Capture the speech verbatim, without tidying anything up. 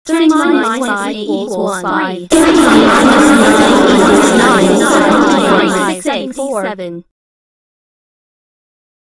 Turning minus five equals five. Turning minus nine equals nine. Setting four.